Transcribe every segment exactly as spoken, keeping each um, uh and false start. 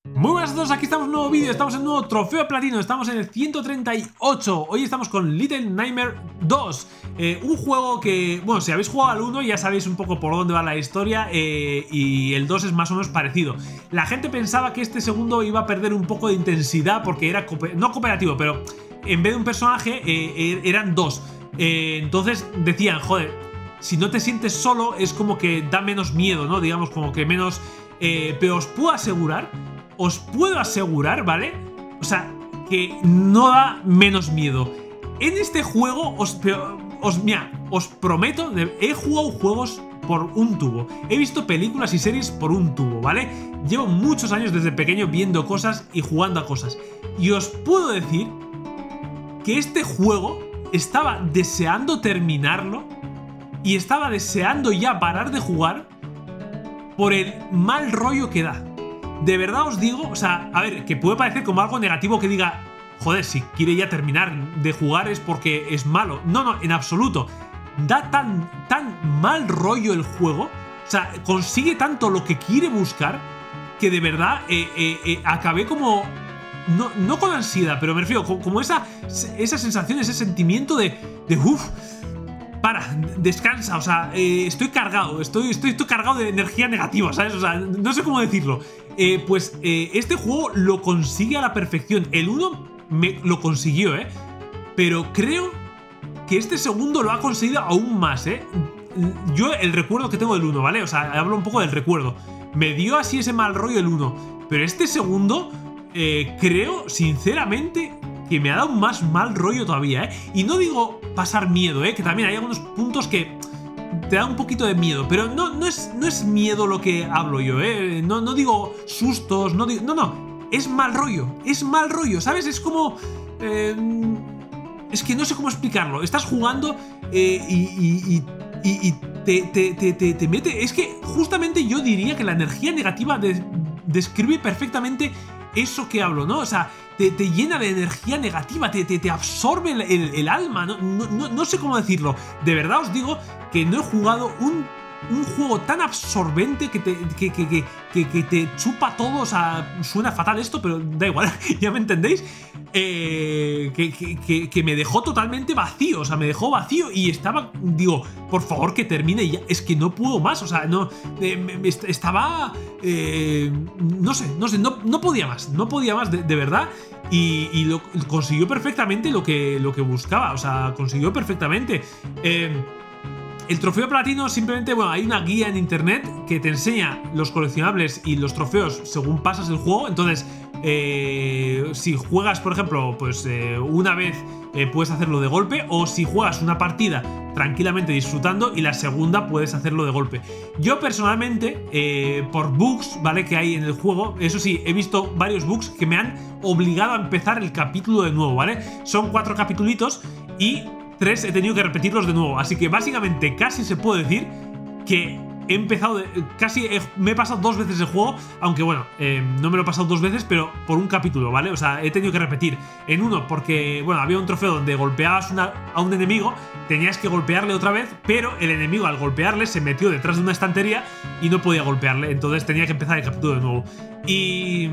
Muy buenas a todos, aquí estamos en un nuevo vídeo, estamos en un nuevo trofeo de platino, estamos en el ciento treinta y ocho. Hoy estamos con Little Nightmares dos, eh, un juego que, bueno, si habéis jugado al uno ya sabéis un poco por dónde va la historia, eh, y el dos es más o menos parecido. La gente pensaba que este segundo iba a perder un poco de intensidad porque era, no cooperativo, pero en vez de un personaje eh, eran dos. eh, Entonces decían, joder, si no te sientes solo es como que da menos miedo, ¿no? Digamos como que menos... Eh, pero os puedo asegurar... Os puedo asegurar, ¿vale? O sea, que no da menos miedo. En este juego, os, os, mira, os prometo, he jugado juegos por un tubo. He visto películas y series por un tubo, ¿vale? Llevo muchos años desde pequeño viendo cosas y jugando a cosas. Y os puedo decir que este juego estaba deseando terminarlo y estaba deseando ya parar de jugar por el mal rollo que da. De verdad os digo, o sea, a ver, que puede parecer como algo negativo que diga, joder, si quiere ya terminar de jugar es porque es malo. No, no, en absoluto. Da tan, tan mal rollo el juego, o sea, consigue tanto lo que quiere buscar, que de verdad eh, eh, eh, acabé como... No, no con ansiedad, pero me refiero como, como esa, esa sensación, ese sentimiento de, de uff, para, descansa, o sea, eh, estoy cargado, estoy, estoy, estoy cargado de energía negativa, ¿sabes? O sea, no sé cómo decirlo. Eh, pues eh, este juego lo consigue a la perfección. El uno me lo consiguió, ¿eh? Pero creo que este segundo lo ha conseguido aún más, ¿eh? Yo el recuerdo que tengo del uno, ¿vale? O sea, hablo un poco del recuerdo. Me dio así ese mal rollo el uno. Pero este segundo, eh, creo, sinceramente... que me ha dado más mal rollo todavía, ¿eh? Y no digo pasar miedo, ¿eh? Que también hay algunos puntos que te dan un poquito de miedo, pero no, no, es, no es miedo lo que hablo yo, ¿eh? No, no digo sustos, no digo... No, no, es mal rollo, es mal rollo, ¿sabes? Es como... Eh, es que no sé cómo explicarlo. Estás jugando eh, y, y, y, y te, te, te, te, te mete... Es que justamente yo diría que la energía negativa de, describe perfectamente eso que hablo, ¿no? O sea, te, te llena de energía negativa, te, te, te absorbe el, el, el alma, no, no, no, no sé cómo decirlo. De verdad os digo que no he jugado un, un juego tan absorbente que te, que, que, que, que, que te chupa todo. O sea, suena fatal esto, pero da igual, ya me entendéis. Eh, que, que, que, que me dejó totalmente vacío, o sea, me dejó vacío y estaba, digo, por favor que termine ya, es que no puedo más, o sea, no, eh, me, me estaba, eh, no sé, no sé, no, no podía más, no podía más, de, de verdad, y, y lo, consiguió perfectamente lo que, lo que buscaba, o sea, consiguió perfectamente. Eh, El trofeo platino simplemente, bueno, hay una guía en internet que te enseña los coleccionables y los trofeos según pasas el juego. Entonces, eh, si juegas, por ejemplo, pues eh, una vez eh, puedes hacerlo de golpe, o si juegas una partida tranquilamente disfrutando y la segunda puedes hacerlo de golpe. Yo personalmente, eh, por bugs, ¿vale? Que hay en el juego, eso sí, he visto varios bugs que me han obligado a empezar el capítulo de nuevo, ¿vale? Son cuatro capitulitos y... tres he tenido que repetirlos de nuevo, así que básicamente casi se puede decir que he empezado, de, casi he, me he pasado dos veces el juego, aunque bueno, eh, no me lo he pasado dos veces, pero por un capítulo, ¿vale? O sea, he tenido que repetir en uno porque, bueno, había un trofeo donde golpeabas una, a un enemigo, tenías que golpearle otra vez, pero el enemigo al golpearle se metió detrás de una estantería y no podía golpearle, entonces tenía que empezar el capítulo de nuevo. Y,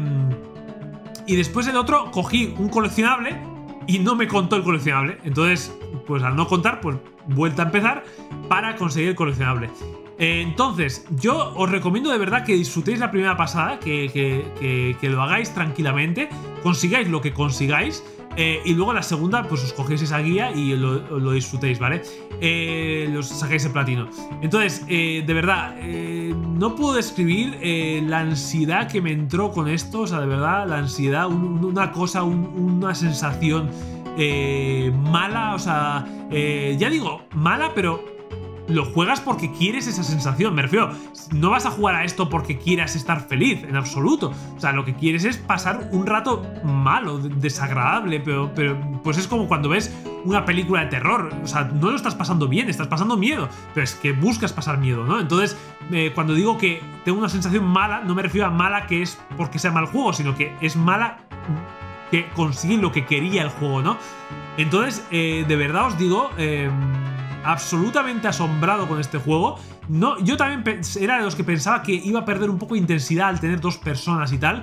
y después el otro cogí un coleccionable y no me contó el coleccionable, entonces... pues al no contar, pues vuelta a empezar para conseguir el coleccionable. Eh, entonces, yo os recomiendo de verdad que disfrutéis la primera pasada, que, que, que, que lo hagáis tranquilamente, consigáis lo que consigáis, eh, y luego la segunda, pues os cogéis esa guía y lo, lo disfrutéis, ¿vale? Eh, los sacáis el platino. Entonces, eh, de verdad, eh, no puedo describir eh, la ansiedad que me entró con esto, o sea, de verdad, la ansiedad, un, una cosa, un, una sensación... Eh, mala, o sea, eh, ya digo, mala, pero lo juegas porque quieres esa sensación, me refiero, no vas a jugar a esto porque quieras estar feliz, en absoluto, o sea, lo que quieres es pasar un rato malo, desagradable, pero, pero pues es como cuando ves una película de terror, o sea, no lo estás pasando bien, estás pasando miedo, pero es que buscas pasar miedo, ¿no? Entonces, eh, cuando digo que tengo una sensación mala, no me refiero a mala que es porque sea mal juego, sino que es mala... que consigue lo que quería el juego, ¿no? Entonces, eh, de verdad os digo, eh, absolutamente asombrado con este juego. No, yo también era de los que pensaba que iba a perder un poco de intensidad al tener dos personas y tal.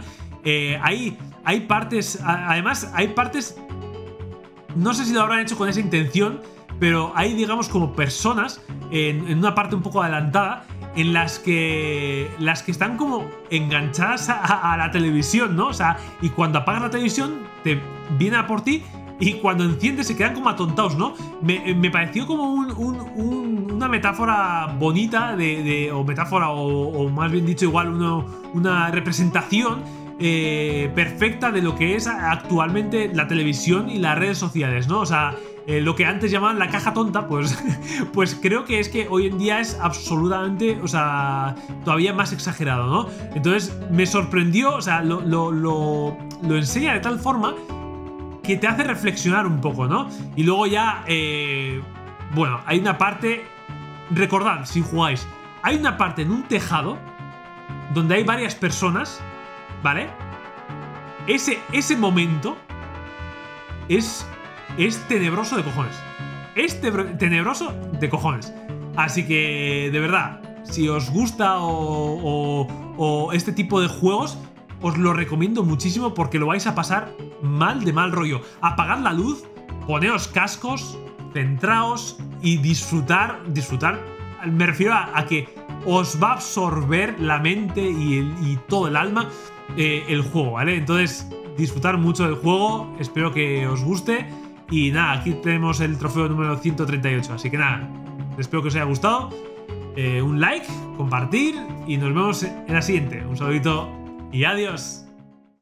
Eh, hay, hay partes, además hay partes, no sé si lo habrán hecho con esa intención, pero hay, digamos, como personas en, en una parte un poco adelantada en las que las que están como enganchadas a, a la televisión, ¿no? O sea, y cuando apagas la televisión te viene a por ti y cuando enciendes se quedan como atontados, ¿no? Me, me pareció como un, un, un, una metáfora bonita de, de o metáfora o, o más bien dicho igual uno, una representación eh, perfecta de lo que es actualmente la televisión y las redes sociales, ¿no? O sea, Eh, lo que antes llamaban la caja tonta, pues, pues creo que es que hoy en día es absolutamente, o sea, todavía más exagerado, ¿no? Entonces me sorprendió, o sea, lo, lo, lo, lo enseña de tal forma que te hace reflexionar un poco, ¿no? Y luego ya, eh, bueno, hay una parte, recordad, si jugáis, hay una parte en un tejado donde hay varias personas, ¿vale? Ese, ese momento es... es tenebroso de cojones. Es tenebroso de cojones. Así que, de verdad, si os gusta o, o, o este tipo de juegos, os lo recomiendo muchísimo porque lo vais a pasar mal de mal rollo. Apagad la luz, poneos cascos, centraos y disfrutar, disfrutar, me refiero a, a que os va a absorber la mente y, el, y todo el alma eh, el juego, ¿vale? Entonces, disfrutar mucho del juego, espero que os guste. Y nada, aquí tenemos el trofeo número ciento treinta y ocho. Así que nada, espero que os haya gustado. Eh, un like, compartir y nos vemos en la siguiente. Un saludito y adiós.